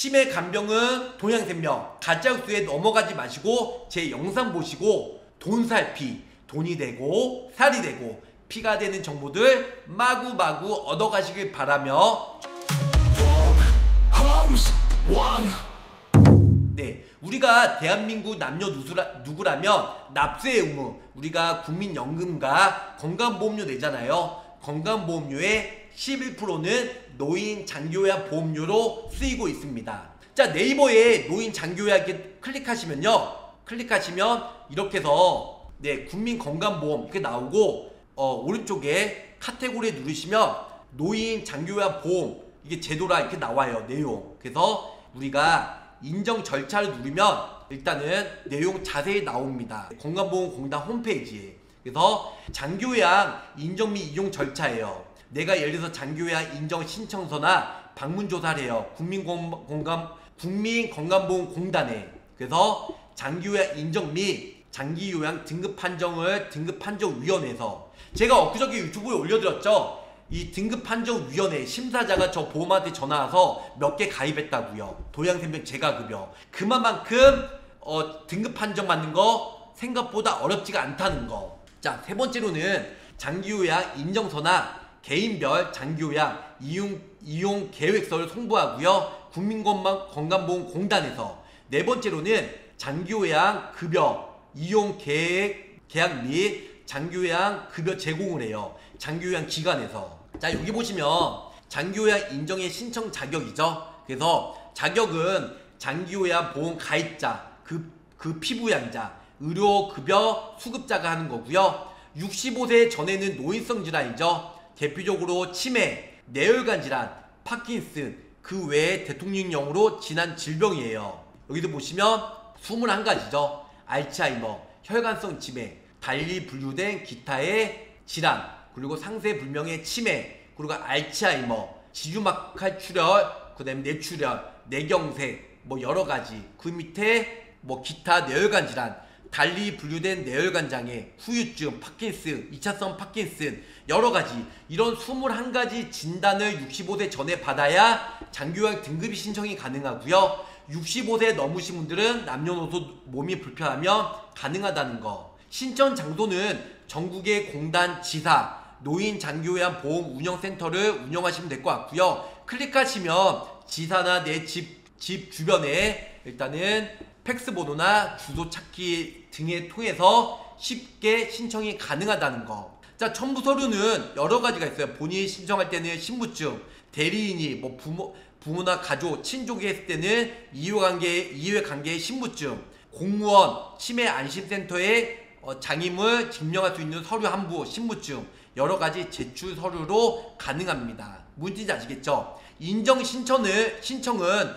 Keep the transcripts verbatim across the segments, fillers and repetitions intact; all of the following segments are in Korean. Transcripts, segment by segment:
치매 간병은 동양생명, 가짜뉴스에 넘어가지 마시고 제 영상 보시고 돈살피, 돈이 되고 살이 되고 피가 되는 정보들 마구마구 얻어가시길 바라며, 네, 우리가 대한민국 남녀 누수라, 누구라면 납세의 의무, 우리가 국민연금과 건강보험료 내잖아요. 건강보험료의 십일 퍼센트는 노인 장기요양 보험료로 쓰이고 있습니다. 자, 네이버에 노인 장기요양 이렇게 클릭하시면요, 클릭하시면 이렇게 해서 네, 국민건강보험 이렇게 나오고, 어, 오른쪽에 카테고리 누르시면 노인 장기요양 보험 이게 제도라 이렇게 나와요, 내용. 그래서 우리가 인정 절차를 누르면 일단은 내용 자세히 나옵니다. 건강보험공단 홈페이지에. 그래서 장기요양 인정 및 이용 절차예요. 내가 예를 들어서 장기요양 인정 신청서나 방문조사를 해요. 국민건강, 국민건강보험공단에. 그래서 장기요양 인정 및 장기요양 등급판정을 등급판정위원회에서, 제가 엊그저께 유튜브에 올려드렸죠. 이 등급판정위원회 심사자가 저 보험한테 전화와서 몇 개 가입했다고요. 동양생명 재가급여. 그만큼 어, 등급판정 받는 거 생각보다 어렵지가 않다는 거. 자, 세 번째로는 장기요양 인정서나 개인별 장기요양 이용, 이용 계획서를 송부하고요, 국민건강보험공단에서. 네 번째로는 장기요양 급여 이용 계획, 계약 및 장기요양 급여 제공을 해요. 장기요양 기관에서. 자, 여기 보시면 장기요양 인정의 신청 자격이죠. 그래서 자격은 장기요양 보험 가입자, 그, 그 피부양자, 의료급여 수급자가 하는 거고요. 육십오 세 전에는 노인성 질환이죠. 대표적으로 치매, 뇌혈관 질환, 파킨슨, 그 외에 대통령령으로 진한 질병이에요. 여기도 보시면 이십일 가지죠. 알츠하이머, 혈관성 치매, 달리 분류된 기타의 질환, 그리고 상세 불명의 치매, 그리고 알츠하이머, 지주막할 출혈, 그 다음에 뇌출혈, 뇌경색, 뭐 여러가지. 그 밑에 뭐 기타 뇌혈관 질환, 달리 분류된 뇌혈관 장애, 후유증, 파킨슨, 이 차성 파킨슨, 여러가지. 이런 이십일 가지 진단을 육십오 세 전에 받아야 장기요양 등급이 신청이 가능하고요. 육십오 세 넘으신 분들은 남녀노소 몸이 불편하면 가능하다는 거. 신청 장소는 전국의 공단, 지사, 노인 장기요양 보험 운영센터를 운영하시면 될 것 같고요. 클릭하시면 지사나 내 집, 집 주변에 일단은 팩스 번호나 주소 찾기 등에 통해서 쉽게 신청이 가능하다는 거. 자, 첨부 서류는 여러 가지가 있어요. 본인이 신청할 때는 신분증, 대리인이 뭐 부모, 부모나 가족, 친족이 했을 때는 이해관계, 이해관계의 신분증, 공무원, 치매 안심센터에 어, 장임을 증명할 수 있는 서류 한 부, 신분증, 여러 가지 제출 서류로 가능합니다. 뭔지 아시겠죠? 인정 신청을, 신청은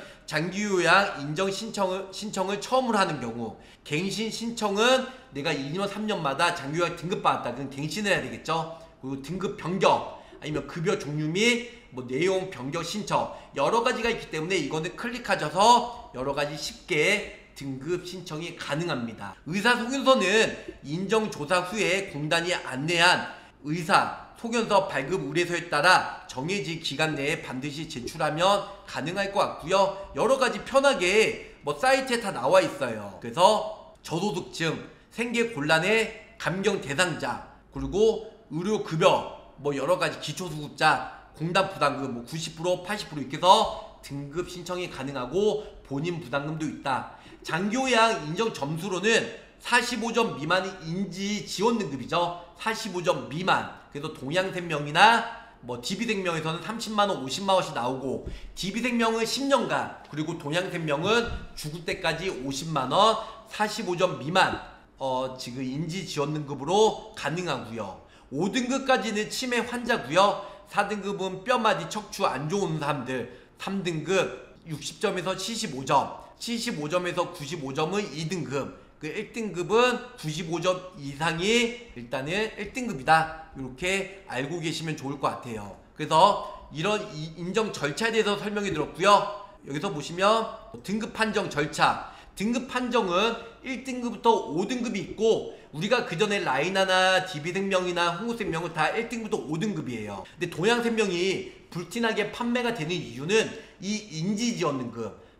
장기요양 인정 신청을, 신청을 처음으로 하는 경우, 갱신 신청은 내가 이 년, 삼 년마다 장기요양 등급받았다. 그럼 갱신을 해야 되겠죠? 그리고 등급 변경, 아니면 급여 종류 및 뭐 내용 변경 신청, 여러 가지가 있기 때문에 이거는 클릭하셔서 여러 가지 쉽게 등급 신청이 가능합니다. 의사 소견서는 인정조사 후에 공단이 안내한 의사 소견서 발급 의뢰서에 따라 정해진 기간 내에 반드시 제출하면 가능할 것 같고요. 여러 가지 편하게 뭐 사이트에 다 나와 있어요. 그래서 저소득층, 생계곤란의 감경 대상자, 그리고 의료급여, 뭐 여러 가지 기초수급자, 공단 부담금 뭐 구십 퍼센트, 팔십 퍼센트 이렇게 해서 등급 신청이 가능하고 본인 부담금도 있다. 장기요양 인정 점수로는 사십오 점 미만이 인지 지원 등급이죠. 사십오 점 미만. 그래서 동양생명이나 뭐 디비생명에서는 삼십만 원, 오십만 원씩 나오고, 디비생명은 십 년간, 그리고 동양생명은 죽을 때까지 오십만 원, 사십오 점 미만 어 지금 인지 지원 등급으로 가능하고요. 오 등급까지는 치매 환자고요. 사 등급은 뼈마디 척추 안 좋은 사람들, 삼 등급 육십 점에서 칠십오 점, 칠십오 점에서 구십오 점은 이 등급, 그 일 등급은 구십오 점 이상이 일단은 일 등급이다. 이렇게 알고 계시면 좋을 것 같아요. 그래서 이런 인정 절차에 대해서 설명해 드렸고요. 여기서 보시면 등급 판정 절차, 등급 판정은 일 등급부터 오 등급이 있고, 우리가 그 전에 라이나나 디비생명이나 홍우생명은 다 일 등급부터 오 등급이에요. 근데 동양생명이 불티나게 판매가 되는 이유는 이 인지지원 등급,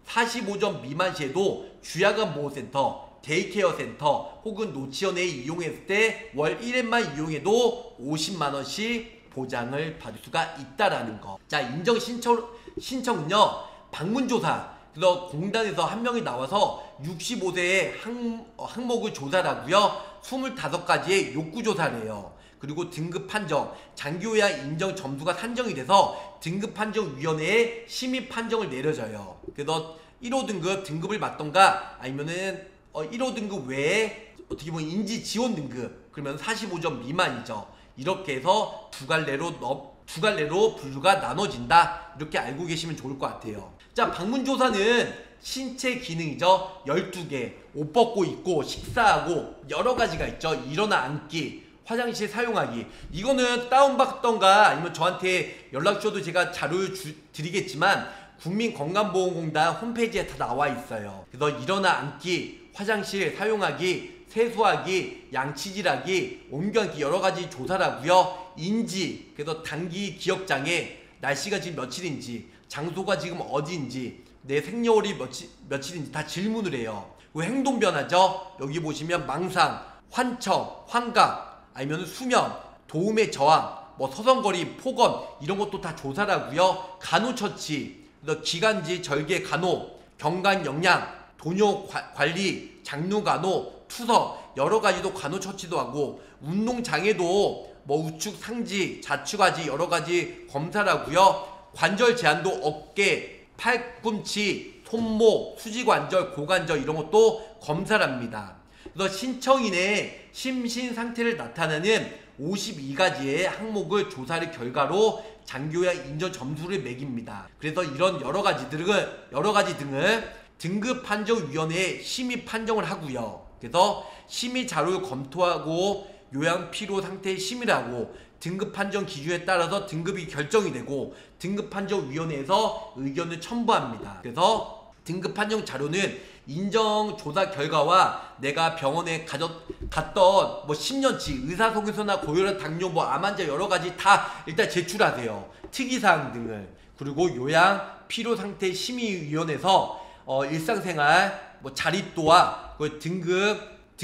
사십오 점 미만 시에도 주야간 보호센터, 데이케어 센터 혹은 노치원에 이용했을 때 월 일 회만 이용해도 오십만 원씩 보장을 받을 수가 있다라는 거. 자, 인정 신청, 신청은요, 방문조사. 그래서 공단에서 한 명이 나와서 육십오 세의 항, 항목을 조사를 하고요. 이십오 가지의 욕구조사를 해요. 그리고 등급 판정, 장기요양 인정 점수가 산정이 돼서 등급판정위원회에 심의 판정을 내려져요. 그래서 일 호 등급, 등급을 맞던가 아니면은 어, 일 호 등급 외에 어떻게 보면 인지 지원 등급, 그러면 사십오 점 미만이죠. 이렇게 해서 두 갈래로 넣, 두 갈래로 분류가 나눠진다. 이렇게 알고 계시면 좋을 것 같아요. 자, 방문조사는 신체 기능이죠. 열두 개, 옷 벗고 입고 식사하고 여러 가지가 있죠. 일어나 앉기, 화장실 사용하기. 이거는 다운받던가 아니면 저한테 연락 주셔도 제가 자료 주, 드리겠지만 국민건강보험공단 홈페이지에 다 나와 있어요. 그래서 일어나 앉기, 화장실 사용하기, 세수하기, 양치질하기, 옮겨앉기 여러 가지 조사를 하고요. 인지, 그래서 단기 기억장애, 날씨가 지금 며칠인지, 장소가 지금 어디인지, 내 생년월일이 며칠, 며칠인지 다 질문을 해요. 그리고 행동 변화죠. 여기 보시면 망상, 환청, 환각, 아니면 수면, 도움의 저항, 뭐 서성거림, 폭언 이런 것도 다 조사를 하고요. 간호처치, 기관지, 절개 간호, 경관 영양, 도뇨 과, 관리, 장류간호, 투석 여러 가지도 간호처치도 하고, 운동장애도 뭐 우측, 상지, 좌측하지 여러 가지 검사를 하고요. 관절 제한도 어깨, 팔꿈치, 손목, 수지관절, 고관절 이런 것도 검사를 합니다. 그래서 신청인의 심신 상태를 나타내는 오십이 가지의 항목을 조사를 결과로 장기요양 인정 점수를 매깁니다. 그래서 이런 여러 가지들은 여러 가지 등을 등급판정위원회에 심의 판정을 하고요. 그래서 심의 자료를 검토하고 요양 필요 상태에 심의를 하고 등급 판정 기준에 따라서 등급이 결정이 되고 등급판정위원회에서 의견을 첨부합니다. 그래서 등급판정 자료는 인정 조사 결과와 내가 병원에 가졌, 갔던 뭐 십 년치 의사소견서나 고혈압, 당뇨, 뭐 암 환자 여러 가지 다 일단 제출하세요. 특이사항 등을. 그리고 요양 필요상태 심의위원회에서 어, 일상생활 뭐 자립도와 그 등급,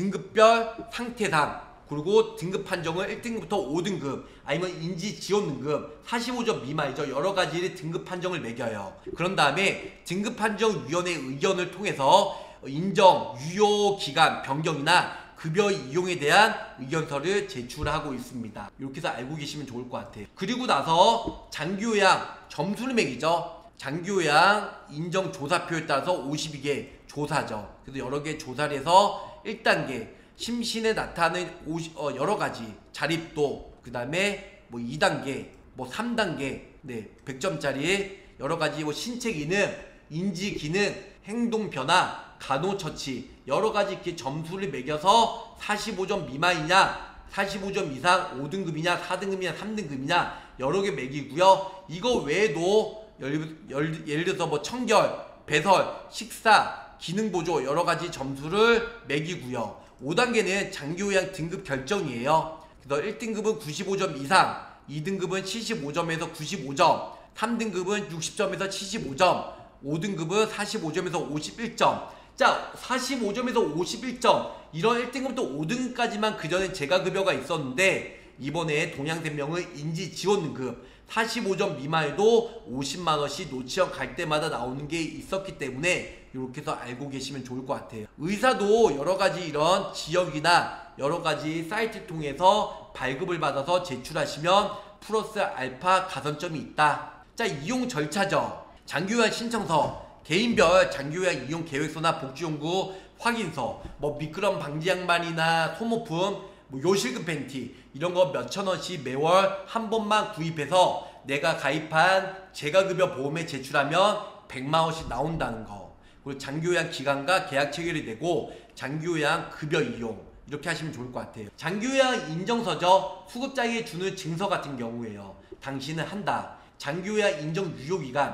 등급별 상태상, 그리고 등급 판정을 일 등급부터 오 등급 아니면 인지 지원 등급 사십오 점 미만이죠. 여러 가지의 등급 판정을 매겨요. 그런 다음에 등급 판정 위원회 의견을 통해서 인정 유효 기간 변경이나 급여 이용에 대한 의견서를 제출하고 있습니다. 이렇게 해서 알고 계시면 좋을 것 같아요. 그리고 나서 장기요양 점수를 매기죠. 장기요양 인정 조사표에 따라서 오십이 개 조사죠. 그래서 여러 개 조사를 해서 일 단계 심신에 나타나는 어, 여러 가지 자립도, 그 다음에 뭐 이 단계, 뭐 삼 단계, 네, 백 점짜리 여러 가지 뭐 신체 기능, 인지 기능, 행동 변화, 간호처치 여러 가지 이렇게 점수를 매겨서 사십오 점 미만이냐, 사십오 점 이상 오 등급이냐, 사 등급이냐, 삼 등급이냐 여러 개 매기고요. 이거 외에도 예를, 예를, 예를 들어서 뭐 청결, 배설, 식사, 기능 보조 여러 가지 점수를 매기고요. 오 단계는 장기요양 등급 결정이에요. 그래서 일 등급은 구십오 점 이상, 이 등급은 칠십오 점에서 구십오 점, 삼 등급은 육십 점에서 칠십오 점, 오 등급은 사십오 점에서 오십일 점. 자, 사십오 점에서 오십일 점 이런 일 등급부터 오 등급까지만 그전에 재가급여가 있었는데 이번에 동양생명은 인지지원 등급 사십오 점 미만에도 오십만 원씩 노치원 갈 때마다 나오는 게 있었기 때문에 이렇게 해서 알고 계시면 좋을 것 같아요. 의사도 여러 가지 이런 지역이나 여러 가지 사이트 통해서 발급을 받아서 제출하시면 플러스 알파 가산점이 있다. 자, 이용 절차죠. 장기요양 신청서, 개인별 장기요양 이용 계획서나 복지용구 확인서, 뭐 미끄럼 방지 양말이나 소모품, 뭐 요실금 팬티 이런 거 몇천 원씩 매월 한 번만 구입해서 내가 가입한 재가급여 보험에 제출하면 백만 원씩 나온다는 거. 그리고 장기요양 기간과 계약 체결이 되고 장기요양 급여 이용 이렇게 하시면 좋을 것 같아요. 장기요양 인정서죠. 수급자에게 주는 증서 같은 경우에요. 당신은 한다. 장기요양 인정 유효기간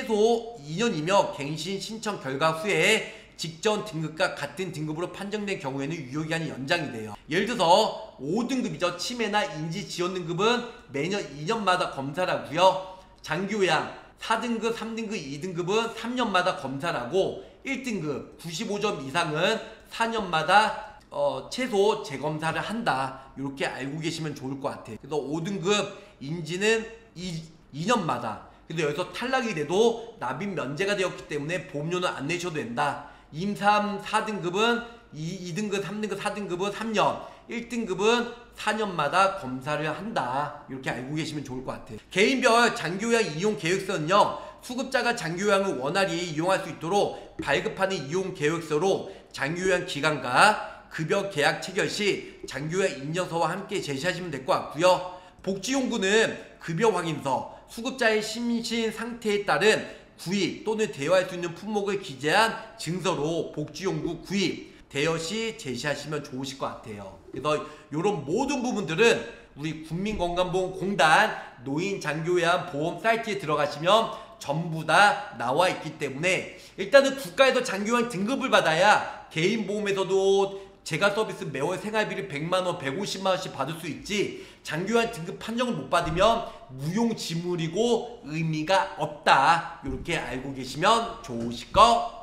최소 이 년이며 갱신 신청 결과 후에 직전 등급과 같은 등급으로 판정된 경우에는 유효기간이 연장이 돼요. 예를 들어서 오 등급이죠. 치매나 인지 지원 등급은 매년 이 년마다 검사를 하고요. 장기요양 사 등급, 삼 등급, 이 등급은 삼 년마다 검사를 하고 일 등급 구십오 점 이상은 사 년마다 어, 최소 재검사를 한다. 이렇게 알고 계시면 좋을 것 같아요. 그래서 오 등급 인지는 이 년마다. 근데 여기서 탈락이 돼도 납입 면제가 되었기 때문에 보험료는 안 내셔도 된다. 임삼 사 등급은 이 등급, 삼 등급, 사 등급은 삼 년, 일 등급은 사 년마다 검사를 한다. 이렇게 알고 계시면 좋을 것 같아요. 개인별 장기요양 이용 계획서는요, 수급자가 장기요양을 원활히 이용할 수 있도록 발급하는 이용 계획서로 장기요양 기간과 급여 계약 체결 시 장기요양 인증서와 함께 제시하시면 될 것 같고요. 복지용구는 급여 확인서, 수급자의 심신 상태에 따른 구입 또는 대여할 수 있는 품목을 기재한 증서로 복지용구 구입, 대여 시 제시하시면 좋으실 것 같아요. 그래서 이런 모든 부분들은 우리 국민건강보험공단 노인장기요양보험 사이트에 들어가시면 전부 다 나와 있기 때문에 일단은 국가에서 장기요양 등급을 받아야 개인보험에서도 재가 서비스 매월 생활비를 백만 원, 백오십만 원씩 받을 수 있지, 장기요양 등급 판정을 못 받으면 무용지물이고 의미가 없다. 이렇게 알고 계시면 좋으실 것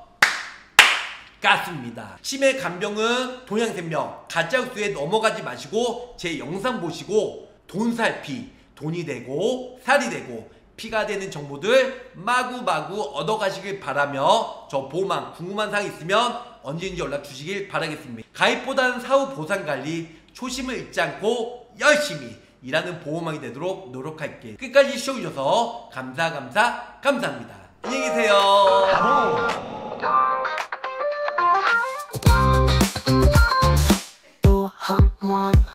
같습니다. 치매 간병은 동양생명, 가짜뉴스에 넘어가지 마시고 제 영상 보시고 돈살피, 돈이 되고 살이 되고 피가 되는 정보들 마구마구 얻어가시길 바라며, 저 보험왕 궁금한 사항 있으면 언제든지 연락 주시길 바라겠습니다. 가입보다는 사후 보상관리, 초심을 잃지 않고 열심히 일하는 보험왕이 되도록 노력할게. 끝까지 시청해주셔서 감사 감사 감사합니다. 안녕히 계세요.